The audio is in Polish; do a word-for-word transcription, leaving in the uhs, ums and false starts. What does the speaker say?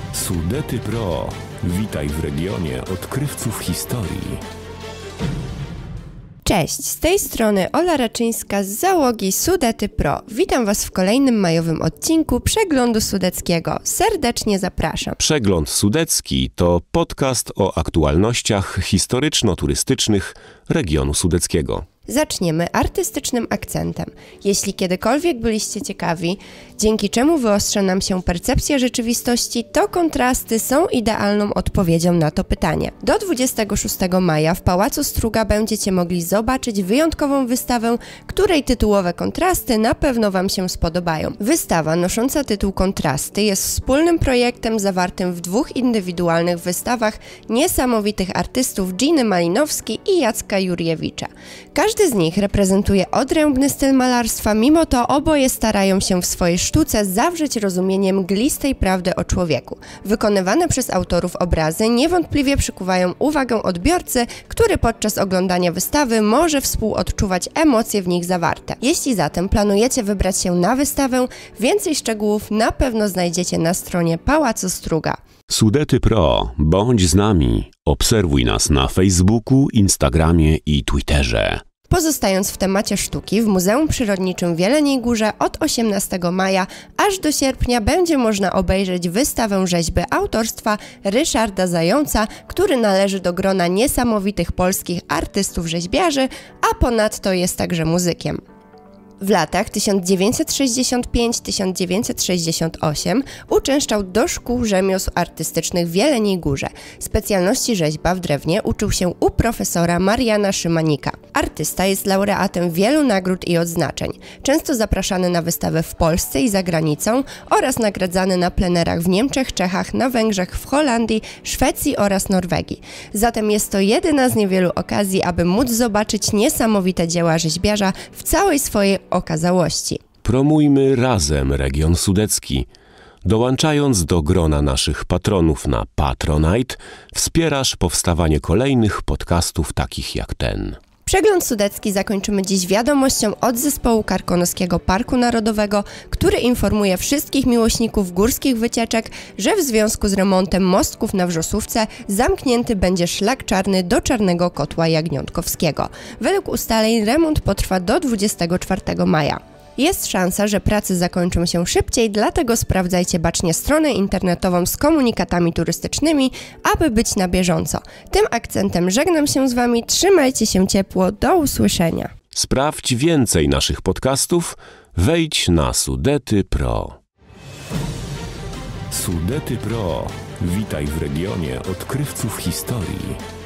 Sudety Pro. Witaj w regionie odkrywców historii. Cześć, z tej strony Ola Raczyńska z załogi Sudety Pro. Witam Was w kolejnym majowym odcinku Przeglądu Sudeckiego. Serdecznie zapraszam. Przegląd Sudecki to podcast o aktualnościach historyczno-turystycznych regionu sudeckiego. Zaczniemy artystycznym akcentem. Jeśli kiedykolwiek byliście ciekawi, dzięki czemu wyostrza nam się percepcja rzeczywistości, to kontrasty są idealną odpowiedzią na to pytanie. Do dwudziestego szóstego maja w Pałacu Struga będziecie mogli zobaczyć wyjątkową wystawę, której tytułowe kontrasty na pewno Wam się spodobają. Wystawa nosząca tytuł Kontrasty jest wspólnym projektem zawartym w dwóch indywidualnych wystawach niesamowitych artystów Giny Malinowski i Jacka Jurjewicza. Każdy z nich reprezentuje odrębny styl malarstwa, mimo to oboje starają się w swojej sztuce zawrzeć rozumienie mglistej prawdy o człowieku. Wykonywane przez autorów obrazy niewątpliwie przykuwają uwagę odbiorcy, który podczas oglądania wystawy może współodczuwać emocje w nich zawarte. Jeśli zatem planujecie wybrać się na wystawę, więcej szczegółów na pewno znajdziecie na stronie Pałacu Struga. Sudety Pro, bądź z nami. Obserwuj nas na Facebooku, Instagramie i Twitterze. Pozostając w temacie sztuki, w Muzeum Przyrodniczym w Jeleniej Górze od osiemnastego maja aż do sierpnia będzie można obejrzeć wystawę rzeźby autorstwa Ryszarda Zająca, który należy do grona niesamowitych polskich artystów-rzeźbiarzy, a ponadto jest także muzykiem. W latach tysiąc dziewięćset sześćdziesiąt piąty do tysiąc dziewięćset sześćdziesiątego ósmego uczęszczał do szkół rzemiosł artystycznych w Jeleniej Górze. Specjalności rzeźba w drewnie uczył się u profesora Mariana Szymanika. Artysta jest laureatem wielu nagród i odznaczeń. Często zapraszany na wystawę w Polsce i za granicą oraz nagradzany na plenerach w Niemczech, Czechach, na Węgrzech, w Holandii, Szwecji oraz Norwegii. Zatem jest to jedyna z niewielu okazji, aby móc zobaczyć niesamowite dzieła rzeźbiarza w całej swojej okazałości. Promujmy razem region sudecki. Dołączając do grona naszych patronów na Patronite, wspierasz powstawanie kolejnych podcastów takich jak ten. Przegląd sudecki zakończymy dziś wiadomością od zespołu Karkonoskiego Parku Narodowego, który informuje wszystkich miłośników górskich wycieczek, że w związku z remontem mostków na Wrzosówce zamknięty będzie szlak czarny do Czarnego Kotła Jagniątkowskiego. Według ustaleń remont potrwa do dwudziestego czwartego maja. Jest szansa, że prace zakończą się szybciej, dlatego sprawdzajcie bacznie stronę internetową z komunikatami turystycznymi, aby być na bieżąco. Tym akcentem żegnam się z Wami, trzymajcie się ciepło, do usłyszenia. Sprawdź więcej naszych podcastów, wejdź na Sudety Pro. Sudety Pro. Witaj w regionie odkrywców historii.